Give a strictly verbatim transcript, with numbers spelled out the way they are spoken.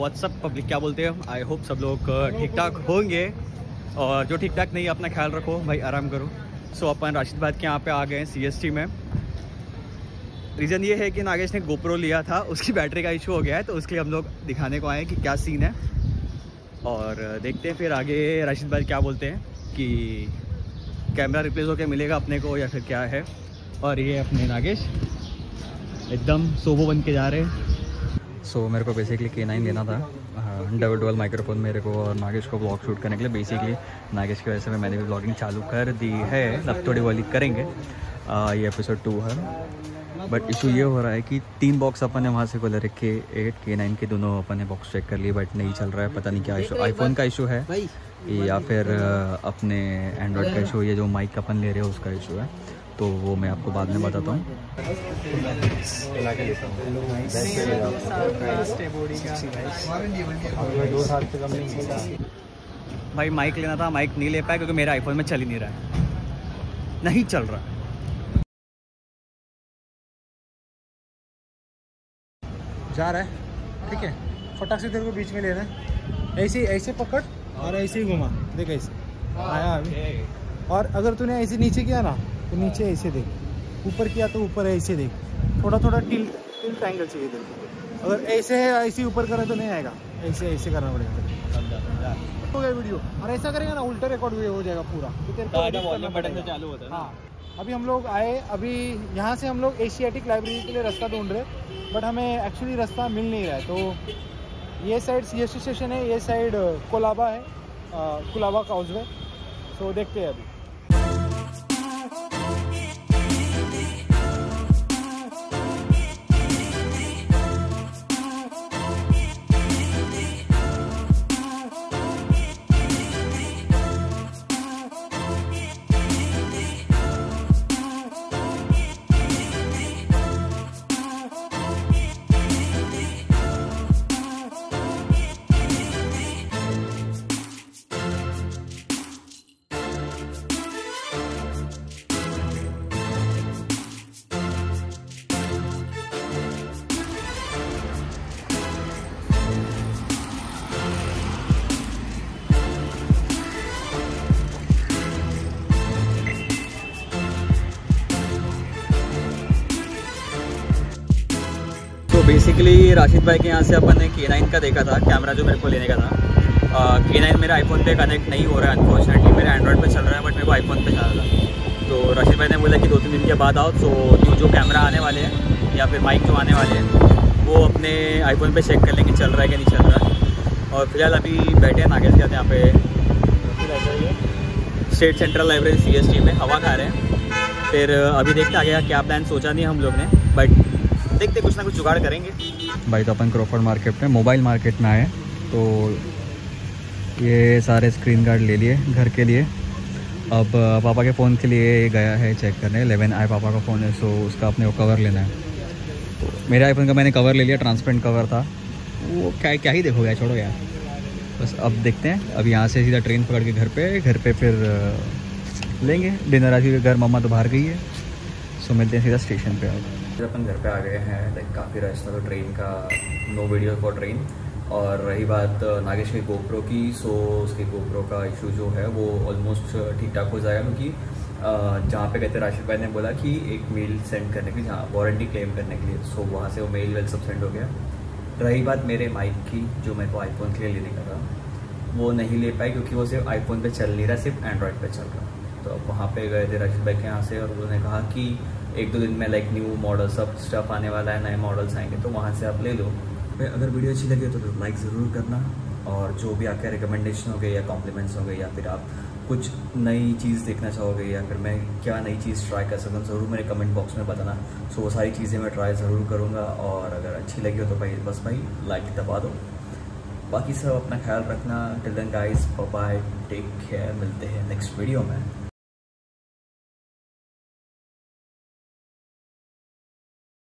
WhatsApp public, क्या बोलते हैं, आई होप सब लोग ठीक ठाक होंगे, और जो ठीक ठाक नहीं अपना ख्याल रखो भाई, आराम करो। सो so, अपन राशिदाबाद के यहाँ पे आ गए हैं सी एस टी में। रीज़न ये है कि नागेश ने गोप्रो लिया था, उसकी बैटरी का इशू हो गया है, तो उसके लिए हम लोग दिखाने को आए हैं कि क्या सीन है, और देखते हैं फिर आगे राशिद भाई क्या बोलते हैं कि कैमरा रिप्लेस होकर मिलेगा अपने को या फिर क्या है। और ये अपने नागेश एकदम सोबो बन के जा रहे हैं। सो so, मेरे को बेसिकली के नाइन लेना था, डबल डबल माइक्रोफोन मेरे को और नागेश को ब्लॉग शूट करने के लिए। बेसिकली नागेश की वजह से मैंने भी ब्लॉगिंग चालू कर दी है, अब थोड़ी वाली करेंगे। आ, ये एपिसोड टू है, बट इशू ये हो रहा है कि तीन बॉक्स अपन ने वहाँ से को ले रखे, एट के नाइन के दोनों अपन ने बॉक्स चेक कर लिए, बट नहीं चल रहा है। पता नहीं क्या इशू, आईफोन का इशू है या फिर अपने एंड्रॉयड का इशू, ये जो माइक अपन ले रहे हैं उसका इशू है, तो वो मैं आपको बाद में बताता हूँ। भाई माइक लेना था, माइक नहीं ले पाया क्योंकि मेरा आईफोन में चल ही नहीं रहा है, नहीं चल रहा। जा रहा है, ठीक है, फटाक से तेरे को बीच में लेना है, ऐसे ऐसे पकड़ और ऐसे ही घुमा, देख ऐसे आया अभी। और अगर तूने ऐसे नीचे किया ना तो नीचे ऐसे देख, ऊपर किया तो ऊपर ऐसे देख, थोड़ा थोड़ा टिल्ट टिल्ट एंगल चाहिए तेरे को। अगर ऐसे है ऐसे ऊपर करें तो नहीं आएगा, ऐसे ऐसे करना पड़ेगा। हो गया वीडियो, और ऐसा करेगा ना उल्टा रिकॉर्ड हो जाएगा पूरा, तो तेरे को वॉल्यूम बटन से चालू होता है। हाँ, अभी हम लोग आए, अभी यहाँ से हम लोग एशियाटिक लाइब्रेरी के लिए रास्ता ढूंढ रहे, बट हमें एक्चुअली रास्ता मिल नहीं रहा है। तो ये side C S T station है, ये साइड कोलाबा है, कोलाबा काउजवे। सो देखते हैं अभी। तो बेसिकली राशिद भाई के यहाँ से अपन ने के नाइन का देखा था कैमरा, जो मेरे को लेने का था। के नाइन मेरा आईफोन पे कनेक्ट नहीं हो रहा है अनफॉर्चुनेटली, मेरा एंड्रॉयड पे चल रहा है, बट मेरे को आईफोन पे चल रहा है। तो राशिद भाई ने बोला कि दो तीन दिन के बाद आओ, तो न्यू जो कैमरा आने वाले हैं या फिर माइक जो आने वाले हैं वो अपने आईफोन पे चेक कर लेंगे चल रहा है कि नहीं चल रहा है। और फिलहाल अभी बैठे हैं नागेश के साथ यहाँ पे state central library C S T में, हवा खा रहे हैं। फिर अभी देखते आगे क्या प्लान सोचा नहीं हम लोग ने, बट देखते कुछ ना कुछ जुगाड़ करेंगे। भाई तो अपन क्रॉफर्ड मार्केट में, मोबाइल मार्केट में आए, तो ये सारे स्क्रीन गार्ड ले लिए घर के लिए। अब पापा के फ़ोन के लिए गया है चेक करने, इलेवन आई पापा का फ़ोन है, सो उसका अपने को कवर लेना है। तो मेरे आईफोन का मैंने कवर ले लिया, ट्रांसपेरेंट कवर था, वो क्या क्या ही देखोगे, छोड़ो यार। बस अब देखते हैं, अब यहाँ से सीधा ट्रेन पकड़ के घर पे घर पे फिर लेंगे डिनर। आज के घर मम्मा तो बाहर गई है, सो मिलते हैं सीधा स्टेशन पे। अब अपन घर पे आ गए हैं, लाइक काफ़ी रश था तो ट्रेन का, नो वीडियो फॉर ट्रेन। और रही बात नागेश के गोप्रो की, सो उसके गोप्रो का इशू जो है वो ऑलमोस्ट ठीक ठाक हो जाएगा, क्योंकि जहाँ पे कहते राशिद भाई ने बोला कि एक मेल सेंड करने के लिए, जहाँ वारंटी क्लेम करने के लिए, सो वहाँ से वो मेल वेल सब सेंड हो गया। रही बात मेरे माइक की, जो मेरे को आईफोन के लिए लेने का था, वो नहीं ले पाए क्योंकि वो सिर्फ आईफोन पे चल नहीं रहा, सिर्फ एंड्रॉयड पे चल रहा। तो अब वहाँ पे गए थे राशिद भाई के यहाँ से, और उन्होंने कहा कि एक दो दिन में लाइक न्यू मॉडल सब स्टफ आने वाला है, नए मॉडल्स आएंगे, तो वहाँ से आप ले लो। भाई अगर वीडियो अच्छी लगी तो लाइक ज़रूर करना, और जो भी आपके रिकमेंडेशन हो गए या कॉम्प्लीमेंट्स हो गए, या फिर आप कुछ नई चीज़ देखना चाहोगे, या फिर मैं क्या नई चीज़ ट्राई कर सकता हूँ, ज़रूर मेरे कमेंट बॉक्स में बताना। सो वो सारी चीज़ें मैं ट्राई ज़रूर करूँगा, और अगर अच्छी लगी हो तो भाई बस भाई लाइक दबा दो। बाकी सब अपना ख्याल रखना। Till then guys, bye bye, take care, मिलते हैं नेक्स्ट वीडियो में।